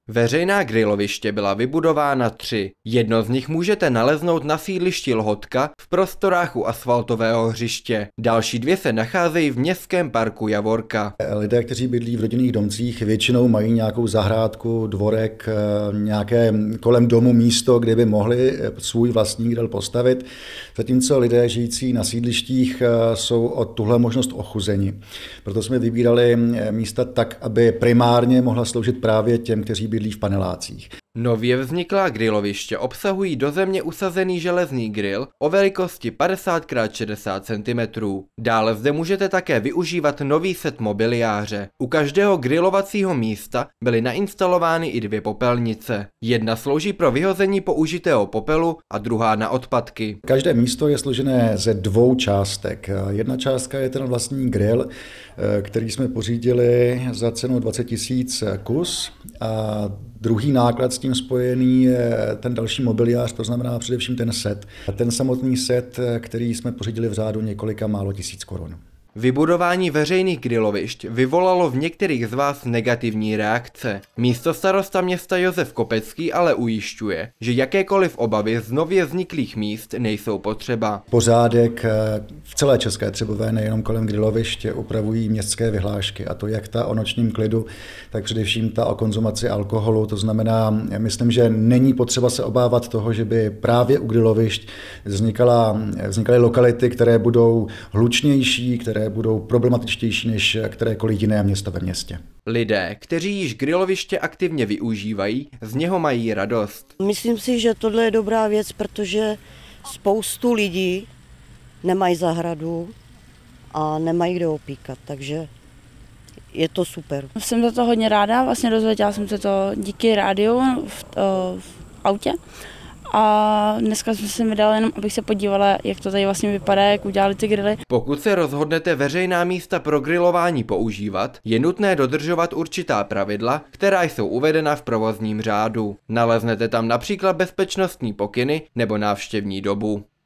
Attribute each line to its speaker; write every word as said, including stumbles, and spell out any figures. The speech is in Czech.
Speaker 1: Veřejná griloviště byla vybudována tři. Jedno z nich můžete naleznout na sídlišti Lhotka v prostorách u asfaltového hřiště. Další dvě se nacházejí v městském parku Javorka.
Speaker 2: Lidé, kteří bydlí v rodinných domcích, většinou mají nějakou zahrádku, dvorek, nějaké kolem domu místo, kde by mohli svůj vlastní grill postavit. Zatímco lidé žijící na sídlištích jsou o tuhle možnost ochuzeni. Proto jsme vybírali místa tak, aby primárně mohla sloužit právě těm, kteří bydlí v panelácích.
Speaker 1: Nově vzniklá griloviště obsahují do země usazený železný grill o velikosti padesát krát šedesát centimetrů. Dále zde můžete také využívat nový set mobiliáře. U každého grilovacího místa byly nainstalovány i dvě popelnice. Jedna slouží pro vyhození použitého popelu a druhá na odpadky.
Speaker 2: Každé místo je složené ze dvou částek. Jedna částka je ten vlastní grill, který jsme pořídili za cenu dvacet tisíc kus, a druhý náklad s tím spojený je ten další mobiliář, to znamená především ten set. Ten samotný set, který jsme pořídili v řádu několika málo tisíc korun.
Speaker 1: Vybudování veřejných grilovišť vyvolalo v některých z vás negativní reakce. Místostarosta města Josef Kopecký ale ujišťuje, že jakékoliv obavy z nově vzniklých míst nejsou potřeba.
Speaker 2: Pořádek v celé České Třebové, nejenom kolem griloviště, upravují městské vyhlášky, a to jak ta o nočním klidu, tak především ta o konzumaci alkoholu. To znamená, myslím, že není potřeba se obávat toho, že by právě u grilovišť vznikala, vznikaly lokality, které budou hlučnější, které budou problematičtější než kterékoliv jiné město ve městě.
Speaker 1: Lidé, kteří již griloviště aktivně využívají, z něho mají radost.
Speaker 3: Myslím si, že tohle je dobrá věc, protože spoustu lidí nemají zahradu a nemají kde opíkat, takže je to super.
Speaker 4: Jsem za to hodně ráda, vlastně dozvěděla jsem se to díky rádiu v, v autě. A dneska jsme se vydali jenom, abych se podívala, jak to tady vlastně vypadá, jak udělali ty grily.
Speaker 1: Pokud se rozhodnete veřejná místa pro grilování používat, je nutné dodržovat určitá pravidla, která jsou uvedena v provozním řádu. Naleznete tam například bezpečnostní pokyny nebo návštěvní dobu.